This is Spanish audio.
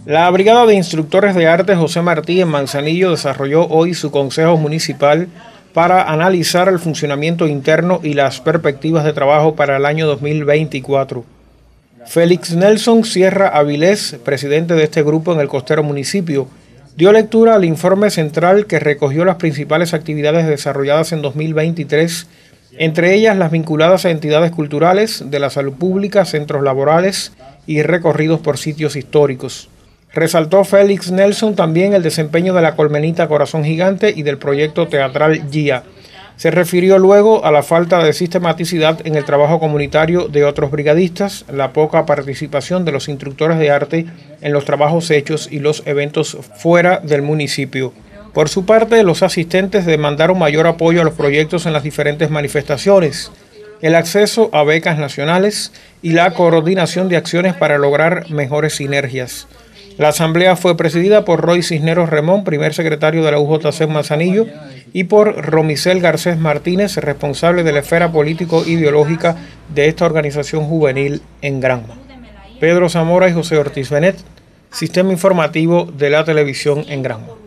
La Brigada de Instructores de Arte José Martí en Manzanillo desarrolló hoy su consejo municipal para analizar el funcionamiento interno y las perspectivas de trabajo para el año 2024. Félix Nelson Sierra Avilés, presidente de este grupo en el costero municipio, dio lectura al informe central que recogió las principales actividades desarrolladas en 2023, entre ellas las vinculadas a entidades culturales, de la salud pública, centros laborales y recorridos por sitios históricos. Resaltó Félix Nelson también el desempeño de la Colmenita Corazón Gigante y del proyecto teatral GIA. Se refirió luego a la falta de sistematicidad en el trabajo comunitario de otros brigadistas, la poca participación de los instructores de arte en los trabajos hechos y los eventos fuera del municipio. Por su parte, los asistentes demandaron mayor apoyo a los proyectos en las diferentes manifestaciones, el acceso a becas nacionales y la coordinación de acciones para lograr mejores sinergias. La asamblea fue presidida por Roy Cisneros Remón, primer secretario de la UJC en Manzanillo, y por Romicel Garcés Martínez, responsable de la esfera político-ideológica de esta organización juvenil en Granma. Pedro Zamora y José Ortiz Benet, Sistema Informativo de la Televisión en Granma.